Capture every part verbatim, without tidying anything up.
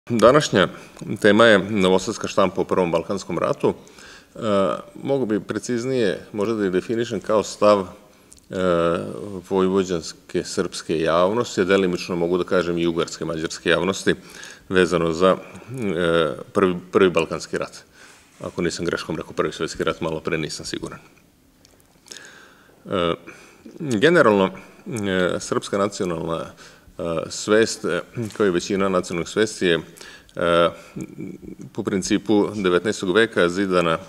Današnja tema je novosadska štampa u Prvom Balkanskom ratu. Mogu bi preciznije možda da je definišem kao stav vojvođanske srpske javnosti, a delimično mogu da kažem i ugarske mađarske javnosti, vezano za Prvi Balkanski rat. Ako nisam greškom rekao Prvi svjetski rat, malo pre nisam siguran. Generalno, srpska nacionalna svest, kao i većina nacionalnih svesti, je po principu devetnaestog veka zidana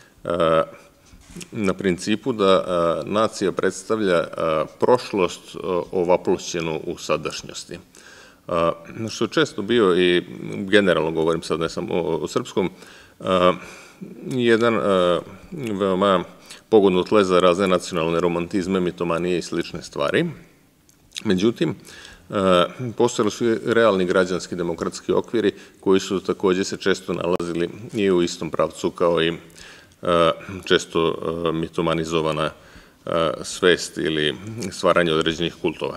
na principu da nacija predstavlja prošlost ovaplošćenu u sadašnjosti. Što je često bio, i generalno govorim sad ne samo o srpskom, jedan veoma pogodno tle za razne nacionalne romantizme, mitomanije i slične stvari. Međutim, postojali su i realni građanski demokratski okviri koji su takođe se često nalazili i u istom pravcu kao i često mitomanizovana svest ili stvaranje određenih kultova.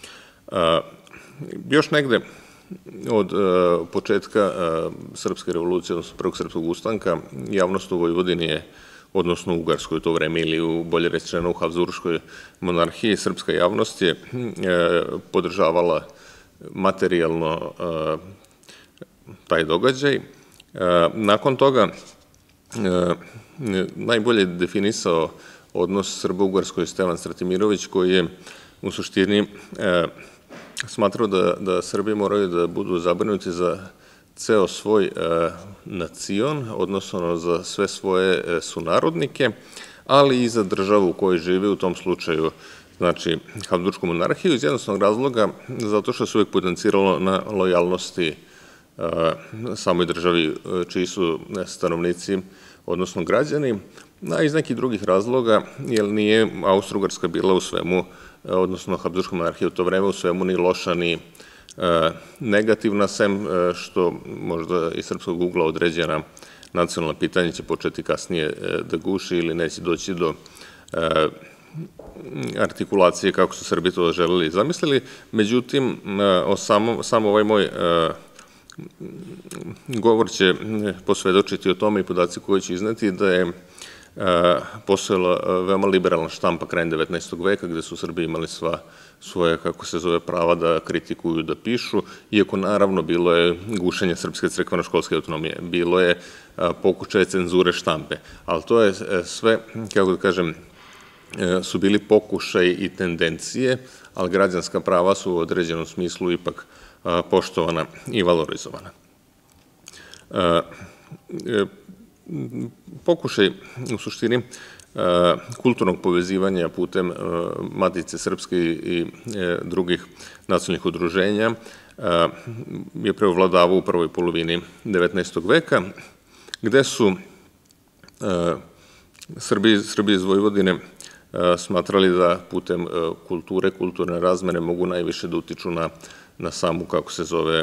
Još negde od početka Srpske revolucije, odnosno Prvog srpskog ustanka, javnost u Vojvodini je, odnosno u Ugarskoj u to vreme ili u bolje rečeno u Habsburškoj monarhiji, srpska javnost je podržavala materijalno taj događaj. Nakon toga najbolje definisao odnos Srbo-Ugarskoj Stevan Stratimirović, koji je u suštini smatrao da Srbi moraju da budu zabrinuti za ceo svoj nacion, odnosno za sve svoje sunarodnike, ali i za državu u kojoj žive, u tom slučaju, znači, Habsburšku monarhiju, iz jednostavnog razloga, zato što se uvek potenciralo na lojalnosti samoj državi čiji su stanovnici, odnosno građani, a iz nekih drugih razloga, jer nije Austro-Ugarska bila u svemu, odnosno Habsburška monarhija u to vreme u svemu ni loša, ni negativna, sem što možda iz srpskog ugla određena nacionalna pitanja će početi kasnije da guši ili neće doći do artikulacije kako su Srbi to želeli i zamislili. Međutim, samo ovaj moj govor će posvedočiti o tome i podaci koje ću izneti da je postojala veoma liberalna štampa krajem devetnaestog veka, gde su Srbi imali sva svoje, kako se zove, prava da kritikuju, da pišu, iako naravno bilo je gušenje srpske crkveno-školske autonomije, bilo je pokušaje cenzure štampe, ali to je sve, kako da kažem, su bili pokušaj i tendencije, ali građanska prava su u određenom smislu ipak poštovana i valorizovana. Pokušaj, u suštini, kulturnog povezivanja putem Matice Srpske i drugih nacionalnih udruženja je preovladavao u prvoj polovini devetnaestog veka, gde su Srbi iz Vojvodine smatrali da putem kulture, kulturne razmene mogu najviše da utiču na samu, kako se zove,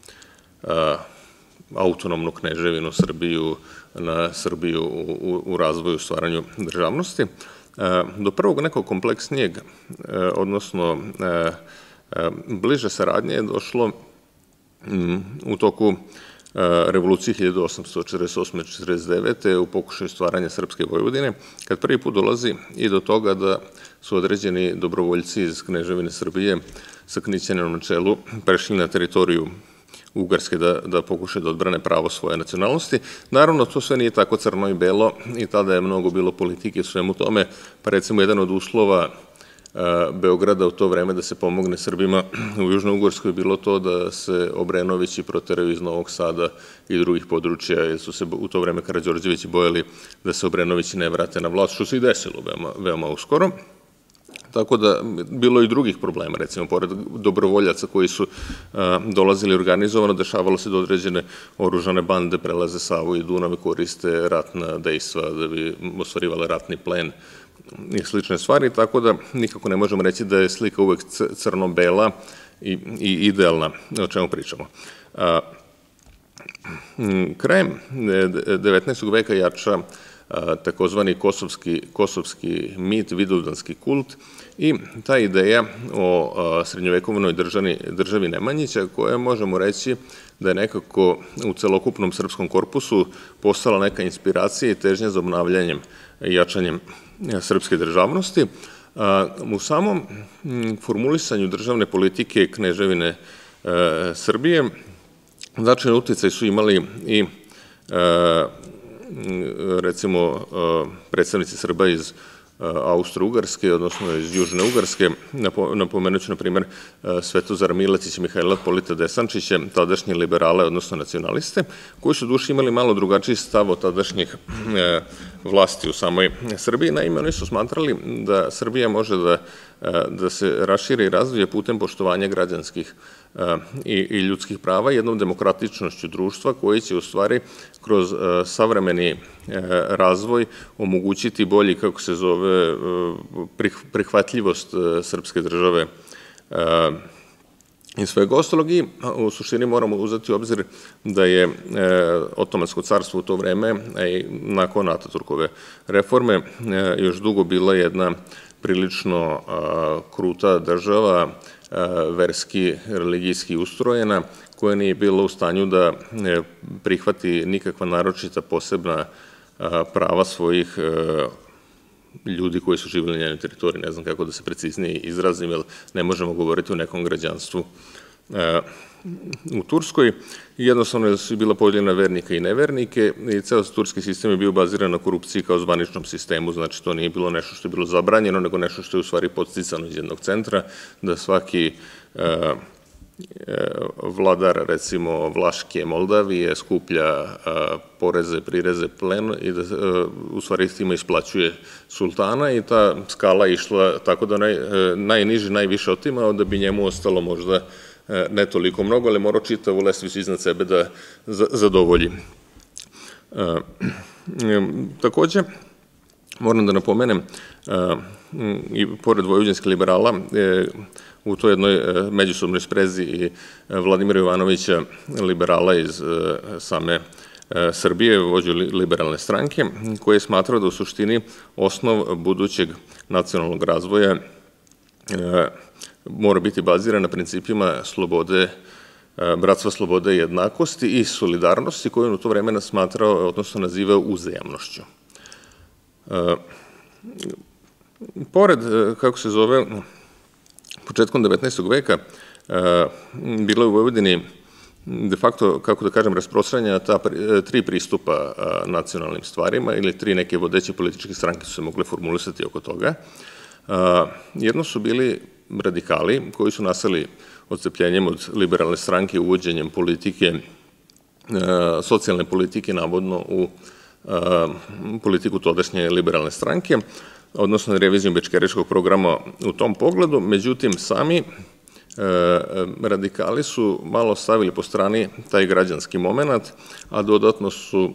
autonomnu kneževinu Srbiju, na Srbiju u razvoju, stvaranju državnosti. Do prvog nekog kompleksnijeg, odnosno bliže saradnje je došlo u toku revolucije hiljadu osamsto četrdeset osme do četrdeset devete u pokušaju stvaranja Srpske Vojvodine, kad prvi put dolazi i do toga da su određeni dobrovoljci iz Kneževine Srbije sa Knićaninom na čelu prešli na teritoriju Ugarske da pokušaju da odbrane pravo svoje nacionalnosti. Naravno, to sve nije tako crno i belo i tada je mnogo bilo politike u svemu tome, pa recimo jedan od uslova Beograda u to vreme da se pomogne Srbima u Južnoj Ugarskoj je bilo to da se Obrenovići proteraju iz Novog Sada i drugih područja, jer su se u to vreme Karađorđevići bojali da se Obrenovići ne vrate na vlast, što se i desilo veoma uskoro. Tako da, bilo je i drugih problema, recimo, pored dobrovoljaca koji su dolazili organizovano, dešavalo se da određene oružane bande prelaze Savu i Dunav i koriste ratna dejstva da bi ostvarivale ratni plen i slične stvari, tako da nikako ne možemo reći da je slika uvek crno-bela i idealna, o čemu pričamo. Krajem devetnaestog veka jača takozvani kosovski mit, vidovdanski kult i ta ideja o srednjovekovnoj državi Nemanjića, koja možemo reći da je nekako u celokupnom srpskom korpusu postala neka inspiracija i težnja za obnavljanjem i jačanjem srpske državnosti. U samom formulisanju državne politike Kneževine Srbije značajan uticaj su imali i recimo predstavnici Srba iz Austro-Ugarske, odnosno iz Južne Ugarske, napomenuću na primjer Svetozara Miletića, Mihajla Polita Desančića, tadašnje liberale, odnosno nacionaliste, koji su duše imali malo drugačiji stav od tadašnjih vlasti u samoj Srbiji. Naime, oni su smatrali da Srbija može da se raširi i razvije putem poštovanja građanskih i ljudskih prava, jednom demokratičnošću društva koji će u stvari kroz savremeni razvoj omogućiti bolji, kako se zove, prihvatljivost srpske države i svega ostalog. I u suštini moramo uzeti u obzir da je Otomansko carstvo u to vreme, a i nakon Ataturkove reforme, još dugo bila jedna prilično kruta država, verski, religijski ustrojena, koja nije bila u stanju da prihvati nikakva naročita posebna prava svojih ljudi koji su živjeli na njenoj teritoriji. Ne znam kako da se preciznije izrazim, jer ne možemo govoriti o nekom građanstvu u Turskoj. Jednostavno su bila podijeljena vernika i nevernike i ceo turski sistem je bio baziran na korupciji kao zvaničnom sistemu, znači to nije bilo nešto što je bilo zabranjeno, nego nešto što je u stvari podsticano iz jednog centra, da svaki vladar, recimo Vlaške, Moldavije, skuplja poreze, prireze, plen i da u stvari s time isplaćuje sultana i ta skala išla tako da najniži najviše otimao da bi njemu ostalo možda ne toliko mnogo, ali morao čitavu lestvicu iznad sebe da zadovolji. Takođe, moram da napomenem, i pored vojvođanskih liberala, u toj jednoj međusobnoj sprezi i Vladimira Jovanovića, liberala iz same Srbije, vođu liberalne stranke, koji je smatrao da u suštini osnov budućeg nacionalnog razvoja mora biti baziran na principima slobode, bratstva, slobode i jednakosti i solidarnosti, koju on u to vreme smatrao, odnosno nazivao uzajamnošću. Pored, kako se zove, početkom devetnaestog veka, bilo je u Vojvodini de facto, kako da kažem, rasprostranjena ta tri pristupa nacionalnim stvarima ili tri neke vodeće političke stranke su se mogle formulisati oko toga. Jedno su bili radikali koji su nastali odcepljenjem od liberalne stranke, uvođenjem politike, socijalne politike, navodno u politiku tadašnje liberalne stranke, odnosno revizijom Bečkereškog programa u tom pogledu. Međutim, sami radikali su malo stavili po strani taj građanski moment, a dodatno su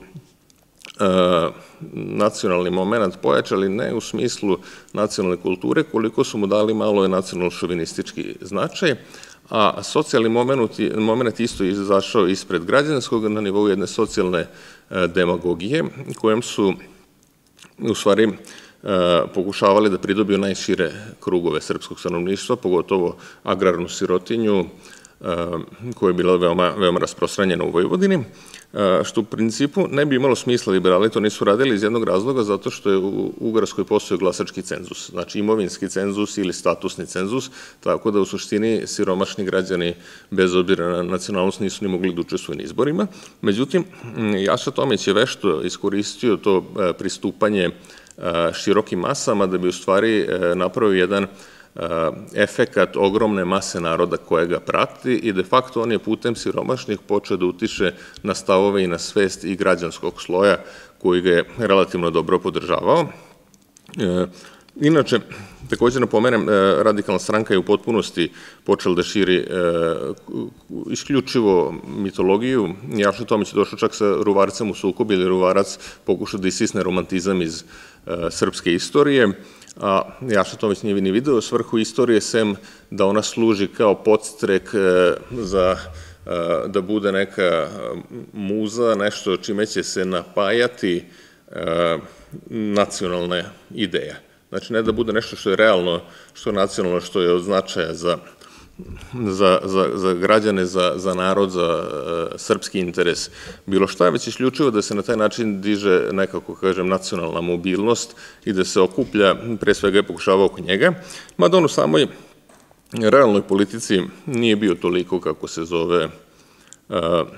nacionalni moment pojačali ne u smislu nacionalne kulture, koliko su mu dali malo nacionalno-šovinistički značaj, a socijalni moment isto je izašao ispred građanskog na nivou jedne socijalne demagogije, kojem su u stvari pokušavali da pridobiju najšire krugove srpskog stanovništva, pogotovo agrarnu sirotinju, koja je bila veoma rasprostranjena u Vojvodini, što u principu ne bi imalo smisla. Liberali to nisu radili iz jednog razloga, zato što je u Ugarskoj postojao glasački cenzus, znači imovinski cenzus ili statusni cenzus, tako da u suštini siromašni građani bez obzira na nacionalnost nisu ni mogli da učestvuju na izborima. Međutim, Jaša Tomić je vešto iskoristio to pristupanje širokim masama da bi u stvari napravio jedan efekat ogromne mase naroda koja ga prati i de facto on je putem siromašnih počeo da utiče na stavove i na svest i građanskog sloja koji ga je relativno dobro podržavao. Inače, također napomenem, radikalna stranka je u potpunosti počela da širi isključivo mitologiju. Jaša Tomić je došao čak sa Ruvarcem u sukob, ili Ruvarac pokušao da isisne romantizam iz srpske istorije, a Jaša Tomić nije ni video svrhu istorije, sem da ona služi kao podstrek za da bude neka muza, nešto čime će se napajati nacionalna ideja. Znači, ne da bude nešto što je realno, što je nacionalno, što je od značaja za za, za, za građane, za, za narod, za uh, srpski interes, bilo šta, već isključivo da se na taj način diže nekako, kažem, nacionalna mobilnost i da se okuplja, pre svega je pokušava oko njega, mada on u samoj realnoj politici nije bio toliko, kako se zove, uh,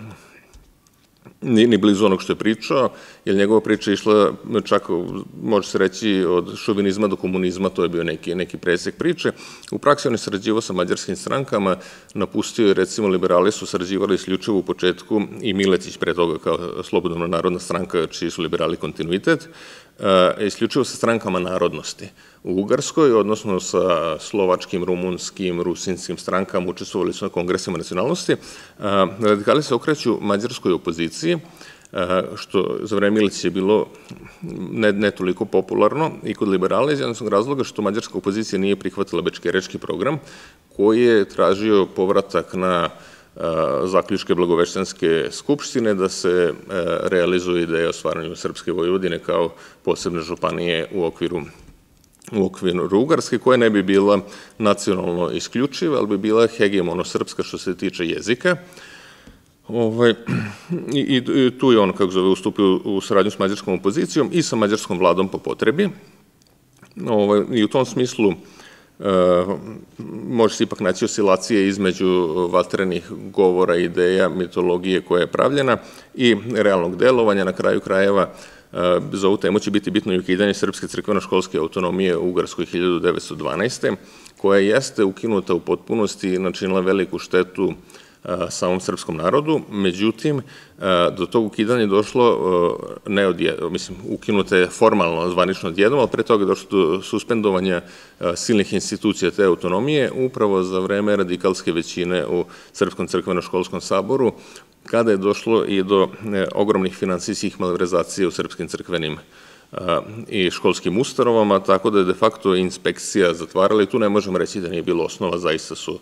ni, ni blizu onog što je pričao, jer njegova priča je išla čak, može se reći, od šovinizma do komunizma, to je bio neki, neki presek priče. U praksi on je sarađivao sa mađarskim strankama, napustio je, recimo, liberali su sarađivali isključivo u početku i Miletić pre toga kao Slobodna narodna stranka, čiji su liberali kontinuitet, isključivo sa strankama narodnosti. U Ugarskoj, odnosno sa slovačkim, rumunskim, rusinskim strankama, učestvovali su na kongresima nacionalnosti. Radikali se okreću mađarskoj opoziciji, što za vreme Miletića je bilo ne, ne toliko popularno i kod liberala iz jednog razloga što mađarska opozicija nije prihvatila Bečkerečki program, koji je tražio povratak na zaključke Blagoveštenske skupštine da se realizuje ideja o stvaranju Srpske Vojvodine kao posebne županije u okviru u okviru Ugarske, koja ne bi bila nacionalno isključiva, ali bi bila hegemono-srpska što se tiče jezika. Ovaj, i, I tu je on, kako zove, ustupio u saradnju s mađarskom opozicijom i sa mađarskom vladom po potrebi. Ovaj, I u tom smislu Uh, može se ipak naći oscilacije između vatrenih govora, ideja, mitologije koja je pravljena i realnog delovanja. Na kraju krajeva uh, za ovu temu će biti bitno i ukidanje srpske crkveno-školske autonomije u Ugarskoj hiljadu devetsto dvanaeste. koja jeste ukinuta u potpunosti i načinila veliku štetu samom srpskom narodu, međutim, do tog ukidanja je došlo, ne odjednom, mislim, ukinuta je formalno, zvanično odjednom, ali pre toga je došlo do suspendovanja silnih institucija te autonomije, upravo za vreme radikalske većine u Srpskom crkveno-školskom saboru, kada je došlo i do ogromnih finansijskih malverzacija u srpskim crkvenim i školskim ustanovama, tako da je de facto inspekcija zatvarala i tu ne možemo reći da nije bilo osnova, zaista su,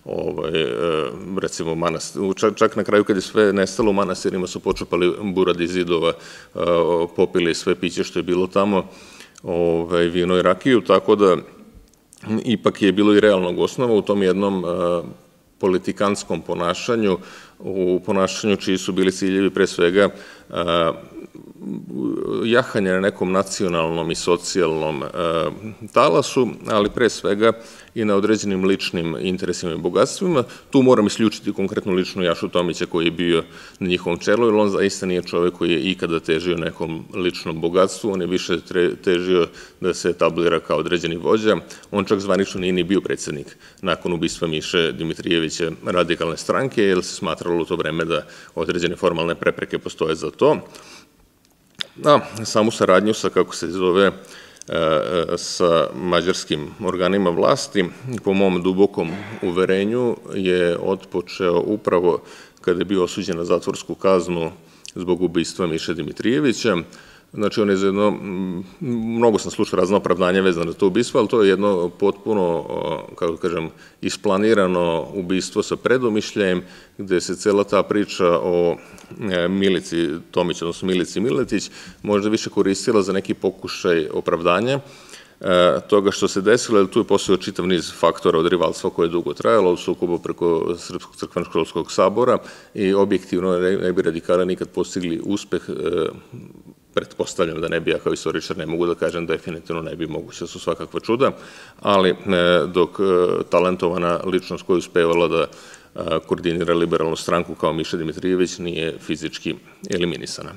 recimo, čak na kraju kad je sve nestalo u manastirima su počupali buradi zidova, popili sve piće što je bilo tamo, vino i rakiju, tako da ipak je bilo i realnog osnova u tom jednom politikanskom ponašanju, u ponašanju čiji su bili ciljevi pre svega jahanje na nekom nacionalnom i socijalnom talasu, ali pre svega i na određenim ličnim interesima i bogatstvima. Tu moram isključiti konkretnu ličnu Jašu Tomića koji je bio na njihovom čelu, jer on zaista nije čovek koji je ikada težio nekom ličnom bogatstvu, on je više težio da se etablira kao određeni vođa. On čak zvanično nije ni bio predsednik nakon ubistva Miše Dimitrijevića radikalne stranke, jer se smatralo u to vreme da određene formalne prepreke postoje za to. A samu saradnju sa, kako se zove, sa mađarskim organima vlasti, po mom dubokom uverenju, je otpočeo upravo kada je bio osuđen na zatvorsku kaznu zbog ubistva Miše Dimitrijevića. Znači, on je za jedno, mnogo sam slušao razno opravdanje vezano za to ubistvo, ali to je jedno potpuno, kako kažem, isplanirano ubistvo sa predomišljajem, gde se cela ta priča o Milici Tomić, odnosno Milici Miletić, možda više koristila za neki pokušaj opravdanja toga što se desilo, jer tu je postojao čitav niz faktora od rivalstva koje je dugo trajalo, od sukoba preko Srpskog crkveno-školskog sabora i objektivno ne bi radikali nikad postigli uspeh. Pretpostavljam da ne bi, ja kao istoričar ne mogu da kažem definitivno ne bi, moguće da su svakakva čuda, ali dok talentovana ličnost koja je uspevala da koordinira liberalnu stranku kao Miša Dimitrijević nije fizički eliminisana.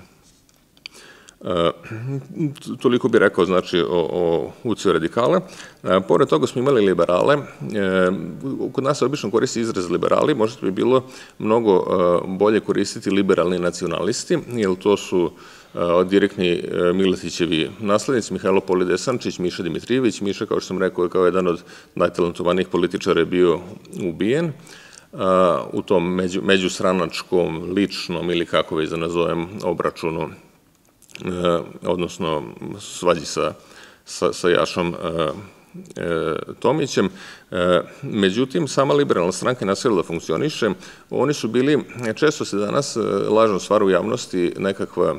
Toliko bih rekao, znači, o uciju radikala. Pored toga smo imali liberale. Kod nas se obično koristi izraz liberali, možda bi bilo mnogo bolje koristiti liberalni nacionalisti, jer to su direktni Miletićevi naslednici, Mihajlo Polidesančić, Miša Dimitrijević. Miša, kao što sam rekao, je kao jedan od najtalentovanijih političara je bio ubijen u tom međustranačkom, ličnom ili kako već da nazovem obračunu, odnosno svađi sa Jašom Tomićem. Međutim, sama liberalna stranka je nastavila da funkcioniše. Oni su bili, često se danas lažno stvara u javnosti nekakva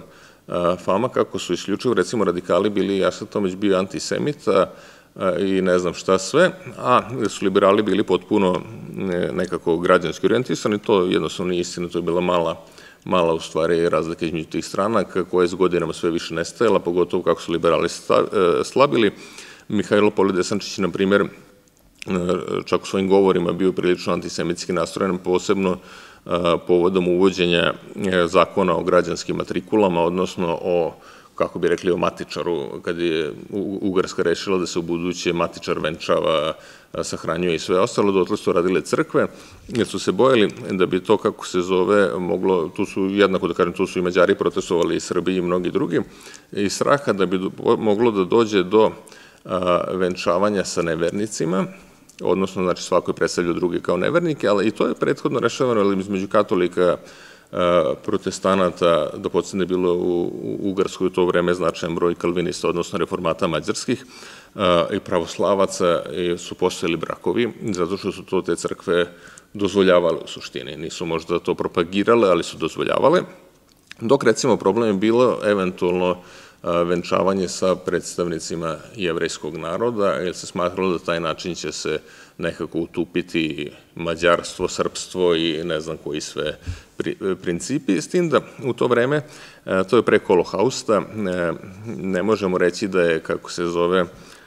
fama kako su isključivo, recimo, radikali bili, Jaša Tomić bio antisemita i ne znam šta sve, a su liberali bili potpuno nekako građanski orijentisani. To jednostavno nije istina, to je bila mala mala u stvari razlika između tih stranaka koja je s godinama sve više nestajala, pogotovo kako su liberali slabili. Mihajlo Poljudesančić, na primjer, čak u svojim govorima bio prilično antisemitski nastrojen, posebno povodom uvođenja zakona o građanskim matrikulama, odnosno o, kako bi rekli, o matičaru, kad je Ugarska rešila da se u buduće matičar venčava, sahranjuje i sve ostalo, dotle su radile crkve, jer su se bojali da bi to, kako se zove, moglo, tu su, jednako da kažem, tu su i Mađari protestovali, i Srbi i mnogi drugi, i straha da bi moglo da dođe do venčavanja sa nevernicima, odnosno, znači, svako je predstavljao drugi kao nevernike, ali i to je prethodno rešavano, ali između katolika, protestanata, da podsjetne bilo u Ugarskoj u to vreme značajan broj kalvinista, odnosno reformata mađarskih, i pravoslavaca su postojali brakovi, zato što su to te crkve dozvoljavale u suštini. Nisu možda to propagirale, ali su dozvoljavale. Dok, recimo, problem je bilo eventualno venčavanje sa predstavnicima jevrejskog naroda, jer se smatralo da taj način će se nekako utupiti mađarstvo, srpstvo i ne znam koji sve principi. S tim da u to vreme, to je pre Holohausta, ne možemo reći da je, kako se zove,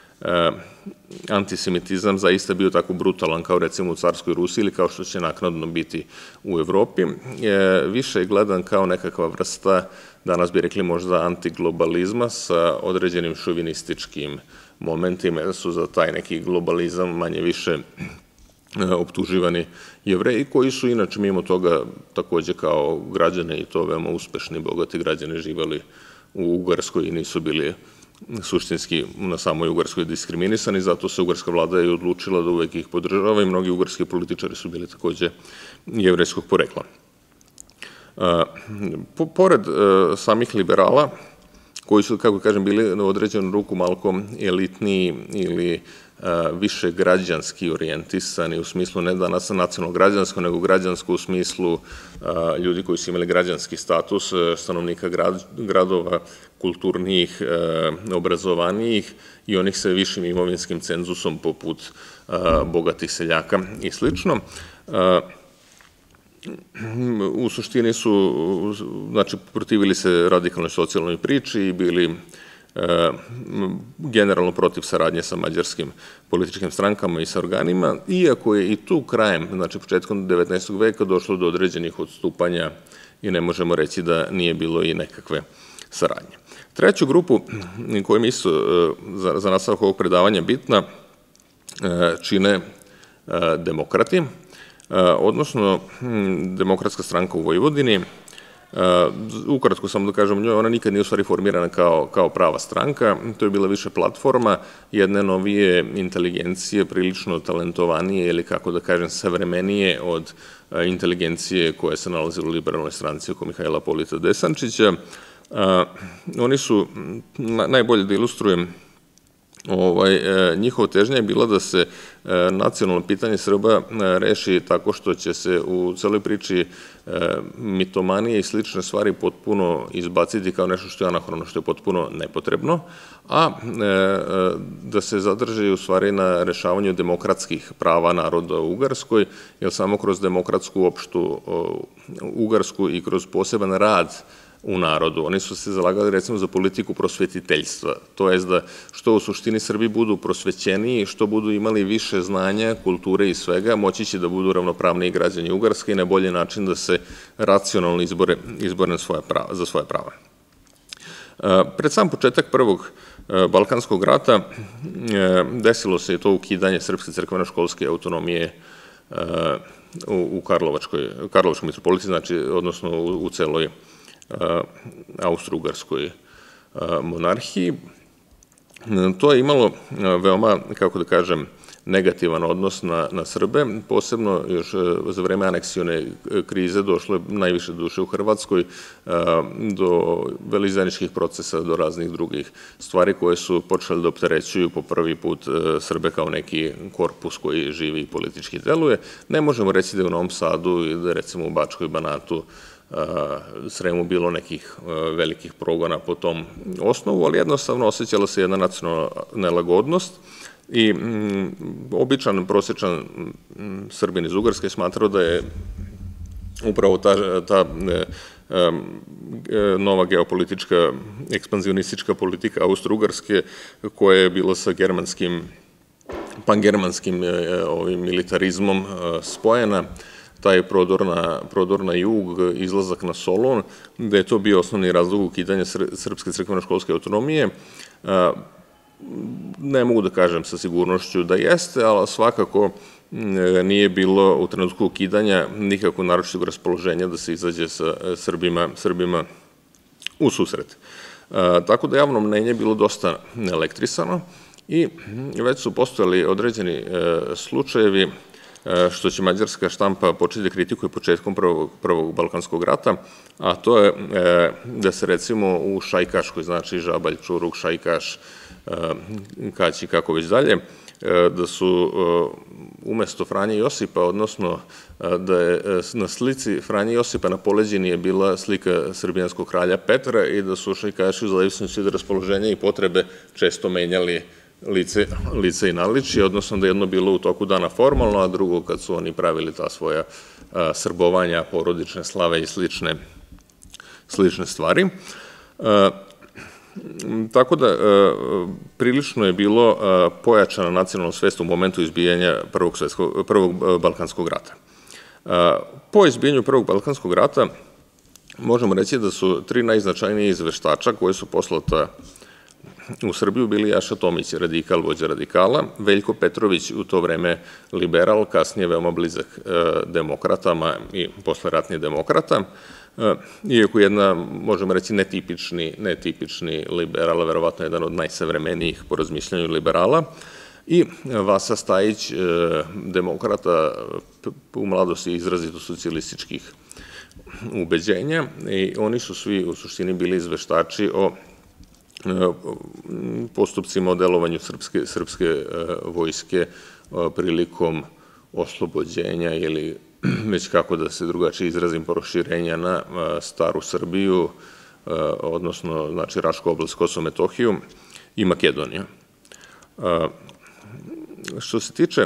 antisemitizam zaista bio tako brutalan kao recimo u carskoj Rusiji ili kao što će naknadno biti u Evropi. Više je gledan kao nekakva vrsta, danas bi rekli možda antiglobalizma sa određenim šovinističkim momentima, da su za taj neki globalizam manje više optuživani Jevreji, koji su inače mimo toga takođe kao građane i to veoma uspešni, bogati građani živali u Ugarskoj i nisu bili suštinski na samoj Ugarskoj diskriminisani, zato se ugarska vlada je odlučila da uvek ih podržava i mnogi ugarski političari su bili takođe jevrejskog porekla. Pored samih liberala, koji su, kako kažem, bili na određenu ruku malko elitniji ili više građanski orijentisani, u smislu ne danas nacionalno građansko, nego građansko u smislu ljudi koji su imali građanski status, stanovnika gradova, kulturnijih, obrazovanijih i onih sa višim imovinskim cenzusom poput bogatih seljaka i slično. U suštini su, znači, protivili se radikalnoj socijalnoj priči i bili generalno protiv saradnje sa mađarskim političkim strankama i sa organima, iako je i tu krajem, znači početkom devetnaestog veka, došlo do određenih odstupanja i ne možemo reći da nije bilo i nekakve saradnje. Treću grupu, koja mi isto za nastavak ovog predavanja bitna, čine demokrati, odnosno Demokratska stranka u Vojvodini. Ukratko samo da kažem, ona nikad nije u stvari formirana kao prava stranka, to je bila više platforma jedne novije inteligencije, prilično talentovanije ili, kako da kažem, savremenije od inteligencije koja se nalazila u liberalnoj stranci oko Mihajla Poljudesančića. Oni su, najbolje da ilustrujem, njihova težnja je bila da se nacionalno pitanje Srba reši tako što će se u celoj priči mitomanije i slične stvari potpuno izbaciti kao nešto što je anahrono, što je potpuno nepotrebno, a da se zadrži u stvari na rešavanju demokratskih prava naroda u Ugarskoj, jer samo kroz demokratsku opštu Ugarsku i kroz poseban rad u narodu. Oni su se zalagali, recimo, za politiku prosvetiteljstva, to je da što u suštini Srbi budu prosvećeniji, što budu imali više znanja, kulture i svega, moći će da budu ravnopravniji građani Ugarske i na bolji način da se racionalno izbore za svoje prava. Pred sam početak Prvog Balkanskog rata desilo se i to ukidanje srpske crkveno-školske autonomije u Karlovačkoj mitropoliji, znači, odnosno u celoj Austro-Ugarskoj monarhiji. To je imalo veoma, kako da kažem, negativan odnos na Srbe, posebno još za vreme aneksione krize došlo je najviše duše u Hrvatskoj do velizaničkih procesa, do raznih drugih stvari koje su počeli da opterećuju po prvi put Srbe kao neki korpus koji živi i politički deluje. Ne možemo reći da je u Novom Sadu i da je recimo u Bačkoj Banatu Sremu bilo nekih velikih progona po tom osnovu, ali jednostavno osjećala se jedna nacionalna nelagodnost i običan, prosječan Srbin iz Ugarske smatrao da je upravo ta nova geopolitička, ekspanzionistička politika Austro-Ugarske, koja je bila sa germanskim, pangermanskim militarizmom spojena, taj prodor na jug, izlazak na Solun, da je to bio osnovni razlog ukidanja srpske crkveno-školske autonomije. Ne mogu da kažem sa sigurnošću da jeste, ali svakako nije bilo u trenutku ukidanja nikakvog naročitog raspoloženja da se izađe sa Srbima u susret. Tako da javno mnenje je bilo dosta elektrisano i već su postojali određeni slučajevi što će mađarska štampa početi da kritikuje početkom Prvog Balkanskog rata, a to je da se recimo u Šajkaškoj, znači Žabalj, Čuruk, Šajkaš, Kać i kako već dalje, da su umesto Franje Josipa, odnosno da je na slici Franje Josipa na poleđini je bila slika srbijanskog kralja Petra i da su Šajkaši u zavisnosti od raspoloženja i potrebe često menjali lice i naličje, odnosno da je jedno bilo u toku dana formalno, a drugo kad su oni pravili ta svoja srbovanja, porodične slave i slične stvari. Tako da prilično je bilo pojačana nacionalna svest u momentu izbijanja Prvog Balkanskog rata. Po izbijanju Prvog Balkanskog rata možemo reći da su tri najznačajnije izveštača koje su poslata u Srbiju bili Jaša Tomić, radikal, vođa radikala, Veljko Petrović, u to vreme liberal, kasnije veoma blizak demokratama i posleratni demokrata, iako jedna, možemo reći, netipični liberal, verovatno jedan od najsavremenijih po razmišljanju liberala, i Vasa Stajić, demokrata u mladosti izrazito socijalističkih ubeđenja, i oni su svi u suštini bili izveštači o postupcima o delovanju srpske vojske prilikom oslobođenja ili već kako da se drugačije izrazim, proširenja na staru Srbiju, odnosno znači Rašku oblast, Kosovo, Metohiju i Makedoniju. Što se tiče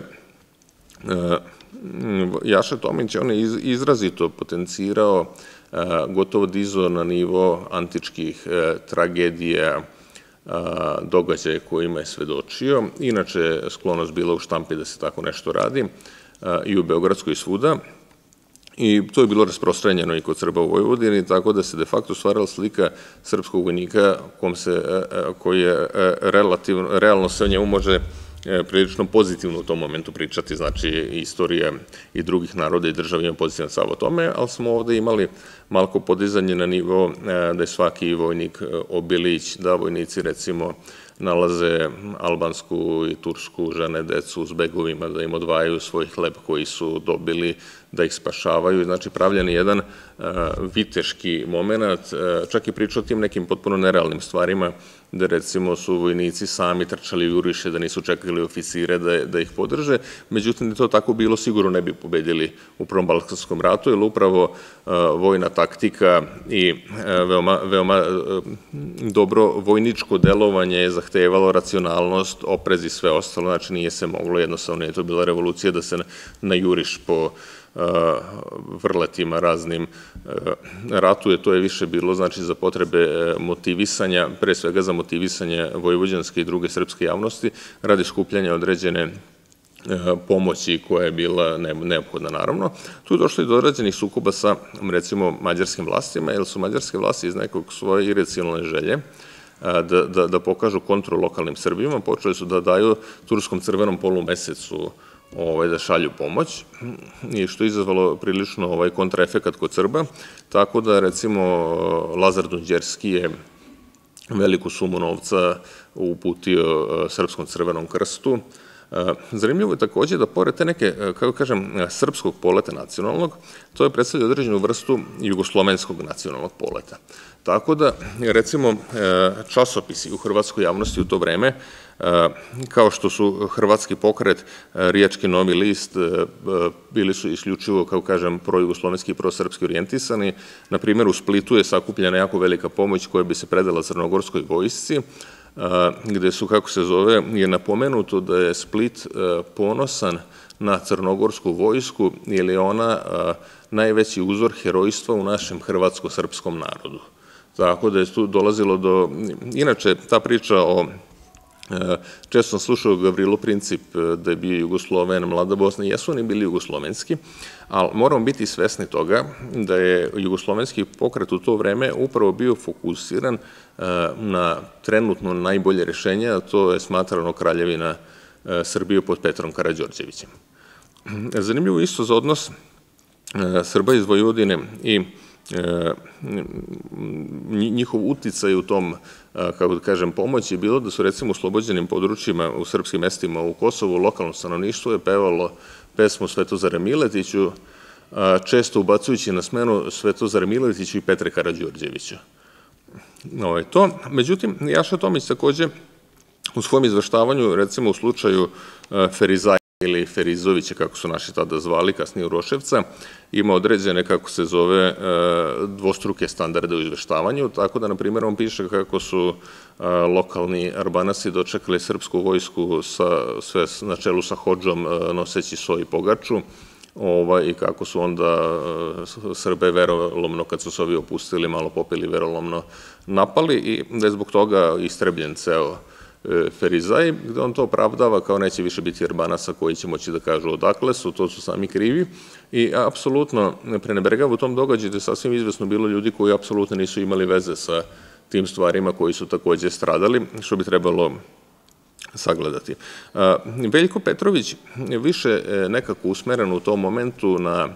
Jaše Tomića, on je izrazito potencirao, gotovo dizao na nivo antičkih tragedija, događaje kojima je svedočio. Inače, sklonost bila u štampi da se tako nešto radi i u Beogradskoj i svuda. I to je bilo rasprostranjeno i kod Srba u Vojvodini, tako da se de facto stvarala slika srpskog vojnika koji je realno se o njemu može prilično pozitivno u tom momentu pričati, znači istorija i drugih naroda i država ima pozitivan stav o tome, ali smo ovde imali malko podizanje na nivo da je svaki vojnik obilić, da vojnici recimo nalaze albansku i tursku žene, decu s begovima, da im odvajaju svoj hleb koji su dobili, da ih spašavaju. Znači, pravljen je jedan viteški moment, čak i priča o tim nekim potpuno nerealnim stvarima, da recimo su vojnici sami trčali juriše, da nisu čekali oficire da ih podrže. Međutim, da je to tako bilo, sigurno ne bi pobedili u Prvom Balkanskom ratu, jer upravo vojna taktika i veoma dobro vojničko delovanje je zahtevalo racionalnost, oprez i sve ostalo. Znači, nije se moglo, jednostavno je to bila revolucija da se najuriš po vrletima raznim ratuje. To je više bilo, znači, za potrebe motivisanja, pre svega za motivisanje vojvođanske i druge srpske javnosti, radi skupljanja određene pomoći koja je bila neophodna, naravno. Tu je došlo i do određenih sukoba sa, recimo, mađarskim vlastima, jer su mađarske vlasti iz nekog svoje iracionalne želje da pokažu kontru lokalnim Srbima, počeli su da daju Turskom crvenom polumesecu da šalju pomoć, i što je izazvalo prilično kontraefekat kod Srba, tako da, recimo, Lazar Dunđerski je veliku sumu novca uputio Srpskom crvenom krstu, Zanimljivo je takođe da pored te neke, kako kažem, srpskog poleta nacionalnog, to je predstavlja određenu vrstu jugoslovenskog nacionalnog poleta. Tako da, recimo, časopisi u hrvatskoj javnosti u to vreme, kao što su Hrvatski pokret, Riječki Novi list, bili su isključivo, kao kažem, projugoslovenski i prosrpski orijentisani. Na primjer, u Splitu je sakupljena jako velika pomoć koja bi se predala crnogorskoj vojsci, gde su, kako se zove, je napomenuto da je Split ponosan na crnogorsku vojsku, jer je ona najveći uzor herojstva u našem hrvatsko-srpskom narodu. Tako da je tu dolazilo do... Inače, ta priča o... Često sam slušao Gavrilo Princip da je bio Jugosloven, Mlada Bosna, jesu oni bili jugoslovenski, ali moramo biti svesni toga da je jugoslovenski pokret u to vreme upravo bio fokusiran na trenutno najbolje rešenje, a to je smatrano Kraljevina Srbije pod Petrom Karađorđevićem. Zanimljivo isto za odnos Srba iz Vojvodine i njihov uticaj u tom, kako da kažem, pomoći je bilo da su recimo u oslobođenim područjima u srpskim mestima u Kosovu lokalno stanovništvo je pevalo pesmu Svetozara Miletiću, često ubacujući na smenu Svetozara Miletiću i Petre Karađorđeviću. Ovo je to. Međutim, Jaša Tomić takođe u svom izveštavanju, recimo u slučaju Ferizaja ili Ferizovića, kako su naši tada zvali, kasnije Uroševca, ima određene, kako se zove, dvostruke standarde u izveštavanju, tako da, na primjer, on piše kako su lokalni Arbanasi dočekali srpsku vojsku sve na čelu sa Hodžom noseći so i pogaču i kako su onda Srbe verolomno, kad su se ovi opustili, malo popili, verolomno napali i da je zbog toga istrebljen ceo Ferizaj, gde on to opravdava kao neće više biti Arbanasa koji će moći da kažu odakle su, to su sami krivi i apsolutno prenebregava u tom događaju da je sasvim izvesno bilo ljudi koji apsolutno nisu imali veze sa tim stvarima koji su takođe stradali, što bi trebalo sagledati. Veljko Petrović je više nekako usmeren u tom momentu na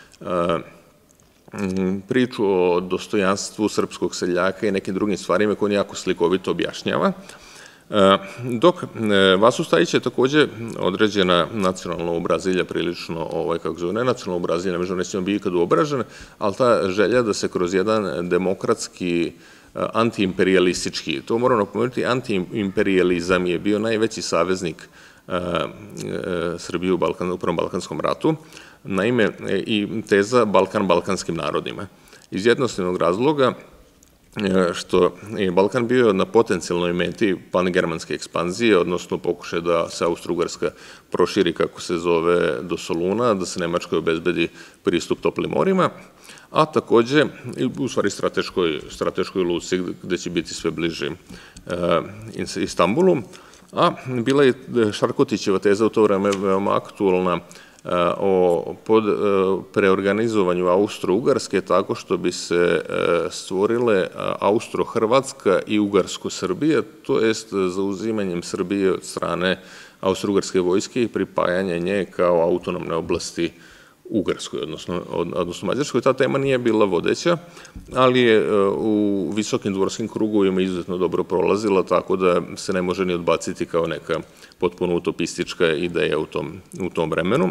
priču o dostojanstvu srpskog seljaka i nekim drugim stvarima koje on jako slikovito objašnjava, dok Vasu Stajić je takođe određena nacionalna obrazilja prilično, kako zove, ne nacionalna obrazilja, među nećemo bi ikad uobražen, ali ta želja da se kroz jedan demokratski, antiimperialistički, to moram napomenuti, antiimperializam je bio najveći saveznik Srbije u Prvom Balkanskom ratu, naime i teza Balkan balkanskim narodima. Iz jednostavnog razloga što je Balkan bio na potencijalnoj meti pangermanske ekspanzije, odnosno pokušaj da se Austro-Ugarska proširi, kako se zove, do Soluna, da se Nemačkoj obezbedi pristup toplim morima, a takođe, u stvari, strateškoj luci gde će biti sve bliži Istanbulu, a bila je Šarkotićeva teza u to vreme veoma aktualna o preorganizovanju Austro-Ugarske tako što bi se stvorile Austro-Hrvatska i Ugarsko-Srbija, to jest zauzimanjem Srbije od strane Austro-Ugarske vojske i pripajanje nje kao autonomne oblasti Ugarskoj, odnosno Mađarskoj. Ta tema nije bila vodeća, ali je u visokim dvorskim krugovima izuzetno dobro prolazila, tako da se ne može ni odbaciti kao neka potpuno utopistička ideja u tom vremenu.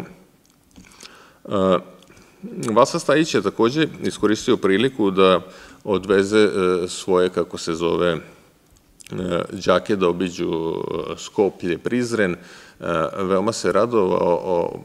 Vasa Stajić je takođe iskoristio priliku da odveze svoje, kako se zove, đake da obiđu Skoplje, Prizren. Veoma se radovao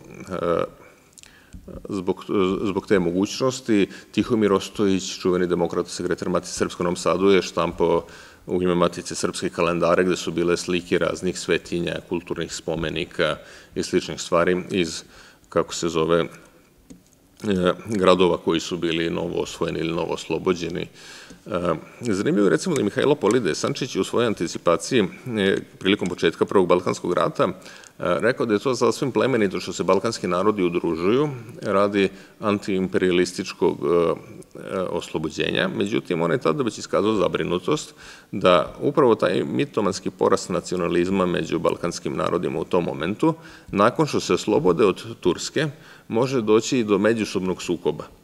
zbog te mogućnosti. Tihomir Ostojić, čuveni demokrata, sekretar Matice Srpske u Novom Sadu, je štampao u ime Matice Srpske kalendare gde su bile slike raznih svetinja, kulturnih spomenika i sličnih stvari iz, kako se zove, gradova koji su bili novo osvojeni ili novo oslobođeni. Zanimljivo je recimo da je Mihajlo Polide Sančić u svojoj anticipaciji prilikom početka Prvog Balkanskog rata rekao da je to sasvim plemenito što se balkanski narodi udružuju radi antiimperialističkog oslobođenja. Međutim, on je tada već iskazao zabrinutost da upravo taj mitomanski porast nacionalizma među balkanskim narodima u tom momentu, nakon što se oslobode od Turske, može doći i do međusobnog sukoba.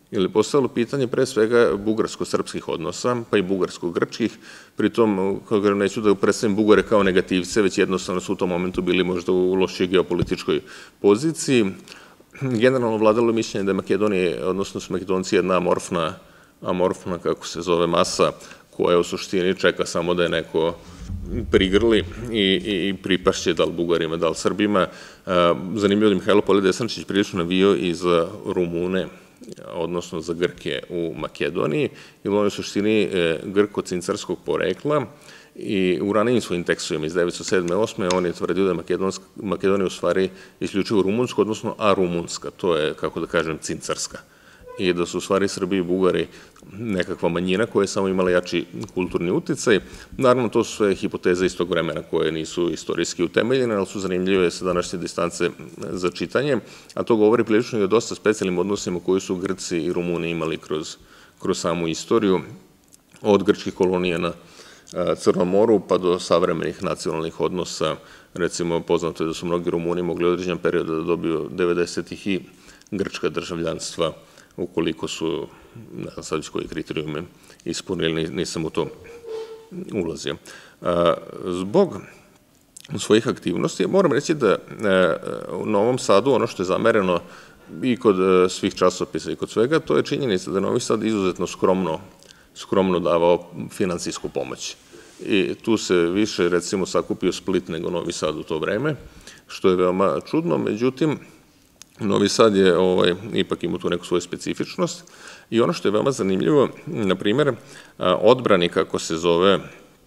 jer je postalo pitanje pre svega bugarsko-srpskih odnosa, pa i bugarsko-grčkih. Pritom, kao kažem, neću da predstavim Bugare kao negativce, već jednostavno su u tom momentu bili možda u lošoj geopolitičkoj poziciji. Generalno vladalo mišljenje da je Makedonija, odnosno su Makedonci jedna amorfna, amorfna, kako se zove, masa, koja u suštini čeka samo da je neko prigrli i pripašće da li Bugarima, da li Srbima. Zanimljivo da je Mihajlo Polje-Desančić prilično navio i za Rumune, odnosno za Grke u Makedoniji, jer on je u suštini grko-cincarskog porekla i u ranijim svojim tekstovima iz devetsto sedme i osme on je tvrdio da je Makedonija u stvari isključivo rumunska, odnosno arumunska, to je, kako da kažem, cincarska. I da su u stvari Srbi i Bugari nekakva manjina koja je samo imala jači kulturni uticaj. Naravno, to su sve hipoteze iz tog vremena koje nisu istorijski utemeljene, ali su zanimljive sa današnje distance za čitanje, a to govori prilično i o dosta specijalnim odnosima koji su Grci i Rumuni imali kroz samu istoriju, od grčkih kolonija na Crnom moru pa do savremenih nacionalnih odnosa. Recimo, poznato je da su mnogi Rumuni mogli određen period da dobiju devedesetih i grčka državljanstva, ukoliko su, ne znam sad koji kriterijume ispunili, nisam u to ulazio. Zbog svojih aktivnosti, moram reći da u Novom Sadu ono što je zamereno i kod svih časopisa i kod svega, to je činjenica da je Novi Sad izuzetno skromno skromno davao finansijsku pomoć. I tu se više, recimo, sakupio Split nego Novi Sad u to vreme, što je veoma čudno. Međutim, Novi Sad je ipak imao tu neku svoju specifičnost i ono što je veoma zanimljivo, na primjer, odbrani, kako se zove,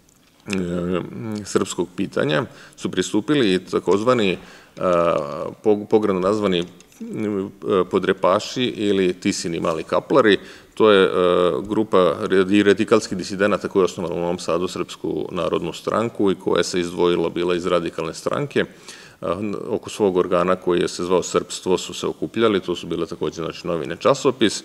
srpskog pitanja, su pristupili i takozvani pogrdno nazvani podrepaši ili Tisini mali kaplari. To je grupa radikalskih disidenata koja je osnovala u Novom Sadu Srpsku narodnu stranku i koja se izdvojila bila iz radikalne stranke. Oko svog organa koji je se zvao Srpstvo su se okupljali, to su bile takođe novine časopis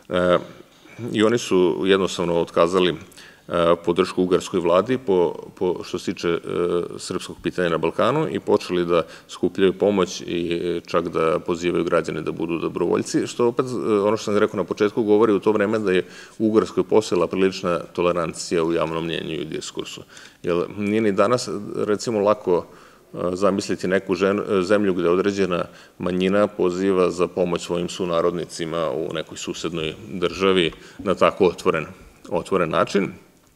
i oni su jednostavno otkazali podršku ugarskoj vladi što se tiče srpskog pitanja na Balkanu i počeli da skupljaju pomoć i čak da pozivaju građane da budu dobrovoljci, što opet, ono što sam rekao na početku, govori u to vreme da je u Ugarskoj postojala prilična tolerancija u javnom mnjenju i diskursu. Jer nije ni danas, recimo, lako zamisliti neku zemlju gde određena manjina poziva za pomoć svojim sunarodnicima u nekoj susednoj državi na tako otvoren način.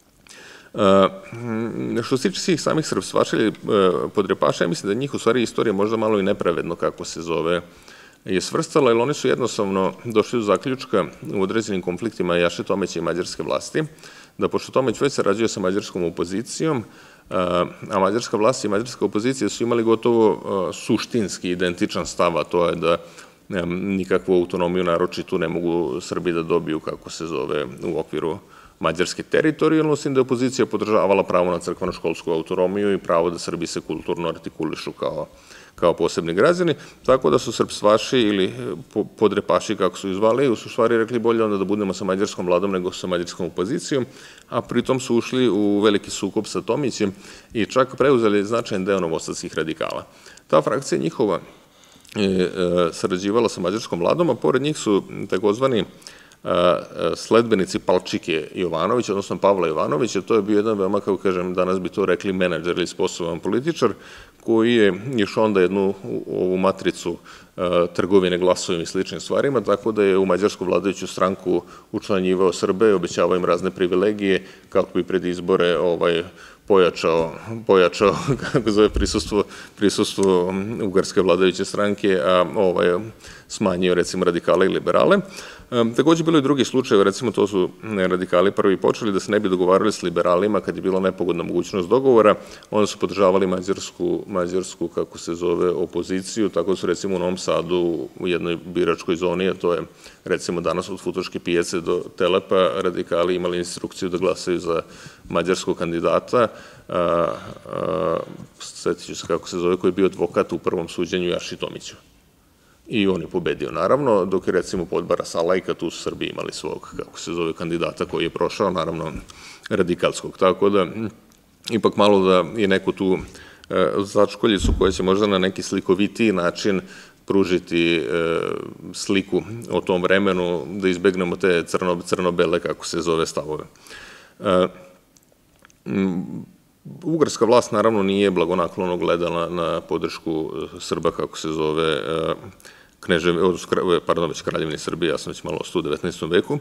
Što se tiče svih samih srpstvača ili podrepaša, ja mislim da njih u stvari istorija možda malo i nepravedno, kako se zove, je svrstala, jer oni su jednostavno došli do zaključka u određenim konfliktima Jaše Tomića i mađarske vlasti, da pošto Tomić već sarađuje sa mađarskom opozicijom, a mađarska vlast i mađarska opozicija su imali gotovo suštinski identičan stav, a to je da nikakvu autonomiju naročitu ne mogu Srbi da dobiju, kako se zove, u okviru mađarske teritorijalnosti, da je opozicija podržavala pravo na crkveno-školsku autonomiju i pravo da Srbi se kulturno artikulišu kao posebni građani, tako da su srpstvaši ili podrepaši, kako su izvali, su stvari rekli bolje onda da budemo sa mađarskom vladom nego sa mađarskom opozicijom, a pritom su ušli u veliki sukob sa Tomićem i čak preuzeli značajan deo novosadskih radikala. Ta frakcija njihova je sarađivala sa mađarskom vladom, a pored njih su takozvani sledbenici Palčike Jovanovića, odnosno Pavla Jovanovića. To je bio jedan veoma, kako kažem, danas bi to rekli menadžer ili sposoban političar, koji je još onda jednu ovu matricu trgovine glasovima i sličnim stvarima, tako da je u mađarsku vladajuću stranku učlanjivao Srbe i obećavao im razne privilegije, kako bi pred izbore pojačao, pojačao, kako zove, prisustvo ugarske vladajuće stranke, a smanjio, recimo, radikale i liberale. Takođe, bilo je drugi slučaj, recimo, to su radikali prvi počeli da se ne bi dogovarali s liberalima kad je bila nepogodna mogućnost dogovora, onda su podržavali mađarsku, kako se zove, opoziciju, tako da su, recimo, u Novom Sadu u jednoj biračkoj zoni, a to je, recimo, danas od Futoške pijace do Telepa, radikali imali instrukciju da glasaju za mađarskog kandidata, sjetit ću se kako se zove, koji je bio advokat u prvom suđenju Jaši Tomiću. I on je pobedio, naravno, dok je, recimo, Podbara Salajka, tu su Srbi imali svog, kako se zove, kandidata koji je prošao, naravno, radikalskog. Tako da, ipak malo da je neko tu začkoljicu koja će možda na neki slikovitiji način pružiti sliku o tom vremenu, da izbegnemo te crno-bele, kako se zove, stavove. Ugarska vlast naravno nije blagonaklono gledala na podršku Srba, kako se zove, pardon, već Kraljevini Srbije, ja sam već malo ostao u devetnaestom veku,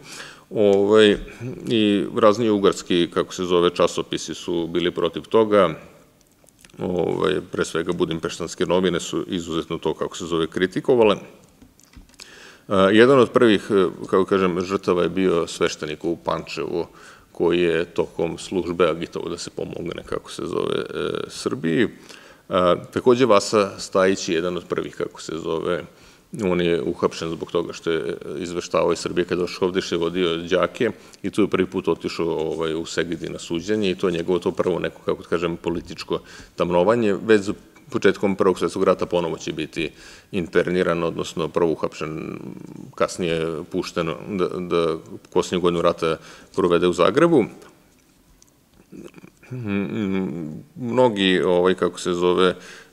i razni ugarski, kako se zove, časopisi su bili protiv toga. Pre svega Budimpeštanske novine su izuzetno to, kako se zove, kritikovale. Jedan od prvih, kako kažem, žrtava je bio sveštenik u Pančevu, koji je tokom službe agitovao da se pomogne, kako se zove, Srbiji. Takođe Vasa Stajić je jedan od prvih, kako se zove, on je uhapšen zbog toga što je izveštavao iz Srbije kada došao ovde, što je vodio đake i tu je prvi put otišao u Segedin na suđenje i to je njegovo to prvo neko, kako kažem, političko tamnovanje. Već za početkom Prvog svetskog rata ponovo će biti interniran, odnosno prvo uhapšen, kasnije pušten da posljednju godinu rata provede u Zagrebu. Mnogi, kako se zove,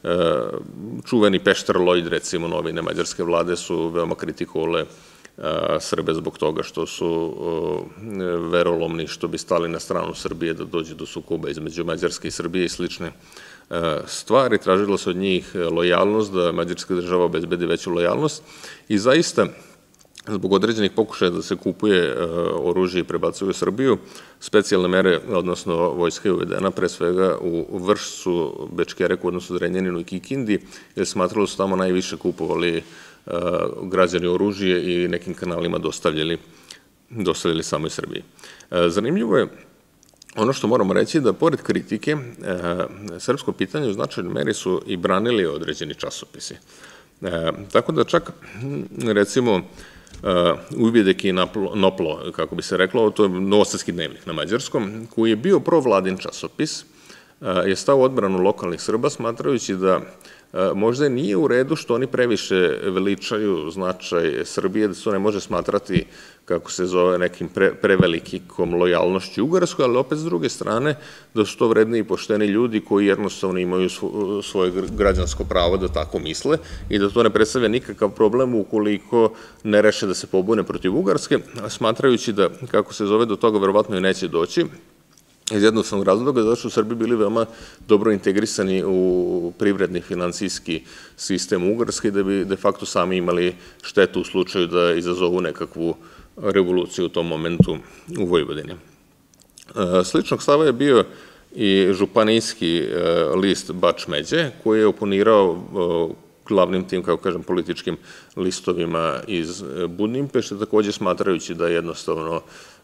čuveni Pešter Lloyd, recimo, novine mađarske vlade su veoma kritikovale Srbe zbog toga što su verolomni, što bi stali na stranu Srbije da dođe do sukoba između Mađarske i Srbije i slične stvari. Tražilo se od njih lojalnost, da mađarska država obezbedi veću lojalnost i zaista, zbog određenih pokušaja da se kupuje oružje i prebacuje u Srbiju, specijalne mere, odnosno vojska je uvedena pre svega u Vršcu, Bečkereku, odnosno Zrenjaninu i Kikindi, jer smatralo su tamo najviše kupovali građani oružje i nekim kanalima dostavljali samoj Srbiji. Zanimljivo je ono što moramo reći da, pored kritike, srpsko pitanje u značajnoj meri su i branili određeni časopisi. Tako da čak, recimo, Uvjedek i Noplo, kako bi se reklo, to je Novosadski dnevnik na mađarskom, koji je bio provladin časopis, je stao u odbranu lokalnih Srba, smatrajući da možda nije u redu što oni previše veličaju značaj Srbije, da se to ne može smatrati, kako se zove, nekim prevelikom lojalnošću Ugarskoj, ali opet s druge strane da su to vredni i pošteni ljudi koji jednostavno imaju svoje građansko pravo da tako misle i da to ne predstavlja nikakav problem ukoliko ne reše da se pobune protiv Ugarske, smatrajući da, kako se zove, do toga verovatno i neće doći, iz jednostavnog razloga da su Srbi bili veoma dobro integrisani u privredni finansijski sistem Ugarske i da bi de facto sami imali štetu u slučaju da izazovu nekakvu revoluciju u tom momentu u Vojvodini. Sličnog stava je bio i županijski list Bač Međe, koji je oponirao glavnim tim, kako kažem, političkim listovima iz Budimpešte, takođe smatrajući da jednostavno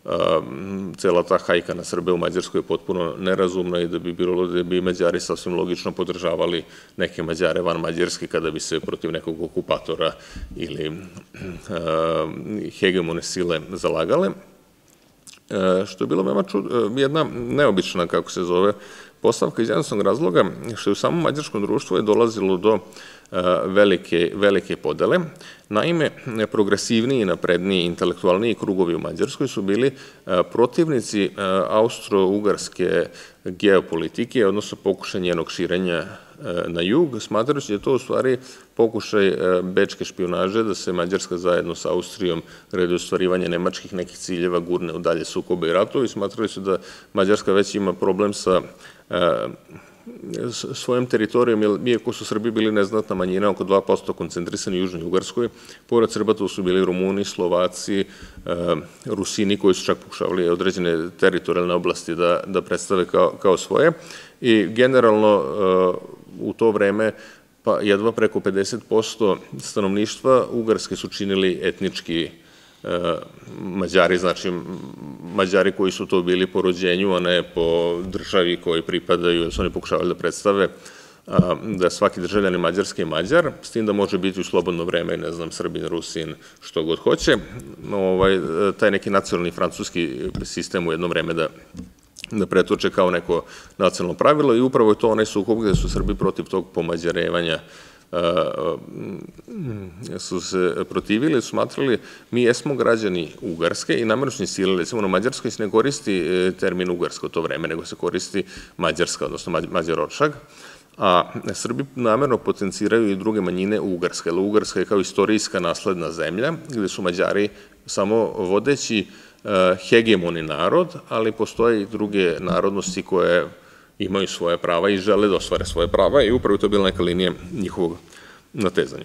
cela ta hajka na Srbe u Mađarskoj je potpuno nerazumna i da bi bilo da bi Mađari sasvim logično podržavali neke Mađare van Mađarske kada bi se protiv nekog okupatora ili hegemone sile zalagale. Što je bilo jedna neobična, kako se zove, postavka iz jednostavnog razloga, što je u samom mađarskom društvu je dolazilo do velike podele. Naime, progresivniji, napredniji, intelektualniji krugovi u Mađarskoj su bili protivnici austro-ugarske geopolitike, odnosno pokušaj njenog širenja na jug, smatrajući da je to u stvari pokušaj bečke špijunaže, da se Mađarska zajedno sa Austrijom radi ostvarivanje nemačkih nekih ciljeva gurne u dalje sukobe i ratovi, smatrali su da Mađarska već ima problem sa svojom teritorijom, iako su Srbi bili neznatna manjina, oko dva posto koncentrisani u Južnoj Ugarskoj, pored Srba tu su bili Rumuni, Slovaci, Rusini, koji su čak pokušavali određene teritorijalne oblasti da predstave kao svoje i generalno u to vreme pa jedva preko pedeset posto stanovništva Ugarske su činili etnički Mađari, znači Mađari koji su to bili po rođenju, a ne po državi koji pripadaju, jer su oni pokušavali da predstave da svaki državljanin Mađarske je Mađar, s tim da može biti u slobodno vreme, ne znam, Srbin, Rusin, što god hoće, taj neki nacionalni francuski sistem u jedno vreme da da pretoče kao neko nacionalno pravilo i upravo je to onaj sukob gde su Srbi protiv tog pomađarevanja su se protivili, su smatrali mi jesmo građani Ugarske i namerno sile, recimo na Mađarskoj se ne koristi termin Ugarska u to vreme, nego se koristi Mađarska, odnosno Mađaroršag, a Srbi namerno potenciraju i druge manjine Ugarske, jer Ugarska je kao istorijska nasledna zemlja, gde su Mađari samo vodeći hegemoni narod, ali postoje i druge narodnosti koje imaju svoje prava i žele da ostvare svoje prava i upravo to je bila neka linija njihovog natezanja.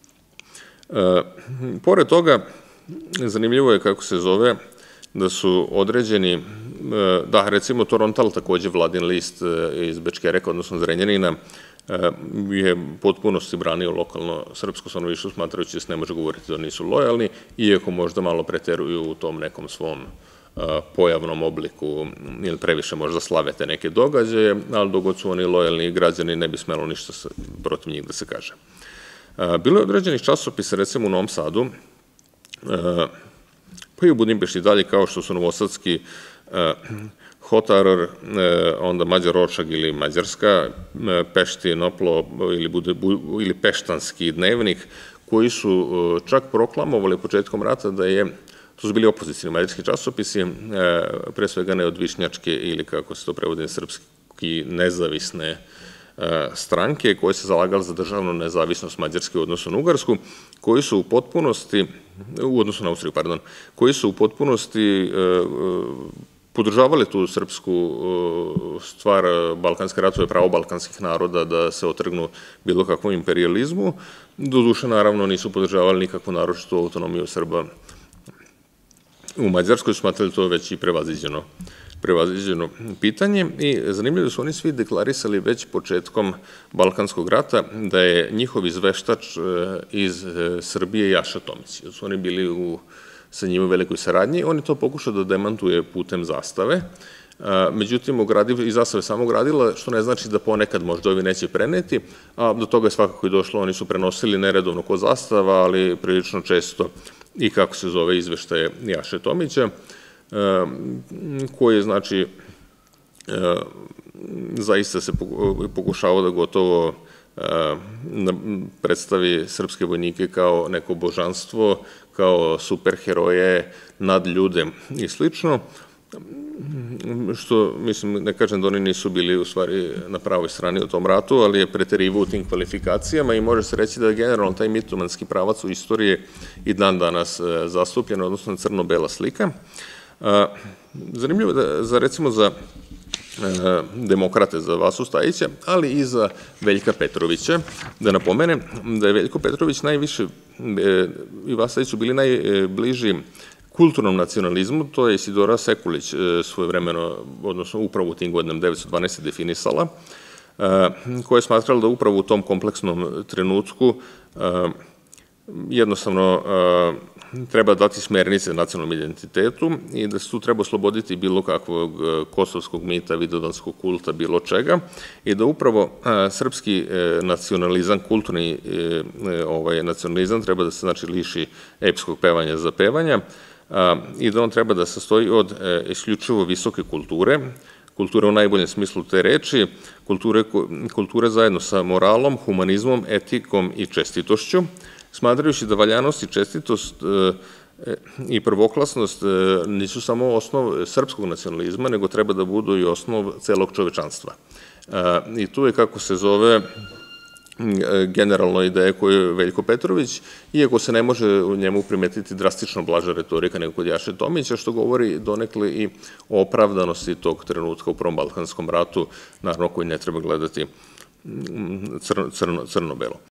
Pored toga, zanimljivo je kako se zove da su određeni, da, recimo Torontal, takođe vladin list iz Bečkereka, odnosno Zrenjanina, je potpunosti branio lokalno srpsko stanovništvo, smatrajući da se ne može govoriti da nisu lojalni, iako možda malo preteruju u tom nekom svom pojavnom obliku ili previše možda slave te neke događaje, ali dok god su oni lojalni građani ne bi smelo ništa protiv njih da se kaže. Bilo je određenih časopisa, recimo u Novom Sadu, pa i u Budimpešti dalje, kao što su novosadski Hotarar, onda Mađar Očag ili Mađarska, Pešti Noplo ili Peštanski dnevnik, koji su čak proklamovali početkom rata da je, to su bili opozicijni mađarski časopisi, pre svega neodvišnjačke ili kako se to prevodi na srpski nezavisne stranke koje se zalagali za državnu nezavisnost Mađarske u odnosu na Ugarsku, koji su u potpunosti, u odnosu na Austriju, pardon, koji su u potpunosti podržavali tu srpsku stvar balkanske ratove, pravo balkanskih naroda da se otrgnu bilo kakvom imperijalizmu. Doduše, naravno, nisu podržavali nikakvu naročitu autonomiju Srba u Mađarskoj, smatrali to već i prevaziđeno prevaziđeno pitanje i zanimljivo su oni svi deklarisali već početkom Balkanskog rata da je njihov izveštač iz Srbije Jaša Tomić. Su oni bili u, sa njim u velikoj saradnji. On je to pokušao da demantuje putem zastave. Međutim, i zastave samo gradila, što ne znači da ponekad možda ovi neće preneti, a do toga je svakako i došlo. Oni su prenosili neredovno ko zastava, ali prilično često i kako se zove izveštaje Jaše Tomića, koji je, znači, zaista se pokušavao da gotovo predstavi srpske vojnike kao neko božanstvo, kao superheroje, nadljude i slično, što, mislim, ne kažem da oni nisu bili u stvari na pravoj strani u tom ratu, ali je preterivao u tim kvalifikacijama i može se reći da je generalno taj mitomanski pravac u istoriji i dan danas zastupljen, odnosno crno-bela slika. Zanimljivo je da, recimo, za demokrate, za Vasu Stajića, ali i za Veljka Petrovića, da napomenem da je Veljko Petrović najviše i Vasa Stajić su bili najbliži kulturnom nacionalizmu, to je Isidora Sekulić svojevremeno, odnosno upravo u tim godinama devetsto dvanaeste definisala, koja je smatrala da upravo u tom kompleksnom trenutku jednostavno treba dati smernice nacionalnom identitetu i da se tu treba osloboditi bilo kakvog kosovskog mita, vidovdanskog kulta, bilo čega i da upravo srpski nacionalizam, kulturni nacionalizam treba da se, znači, liši epskog pevanja za pevanja i da on treba da sastoji od isključivo visoke kulture, kulture u najboljem smislu te reči, kulture zajedno sa moralom, humanizmom, etikom i čestitošću, smatrajući da valjanost i čestitost i prvoklasnost nisu samo osnov srpskog nacionalizma, nego treba da budu i osnov celog čovečanstva. I tu je, kako se zove, generalno ideja koju je Veljko Petrović, iako se ne može u njemu primetiti drastično blaža retorika nego kod Jaše Tomića, što govori donekle i o opravdanosti tog trenutka u Prvom balkanskom ratu, naravno koji ne treba gledati crno-belo.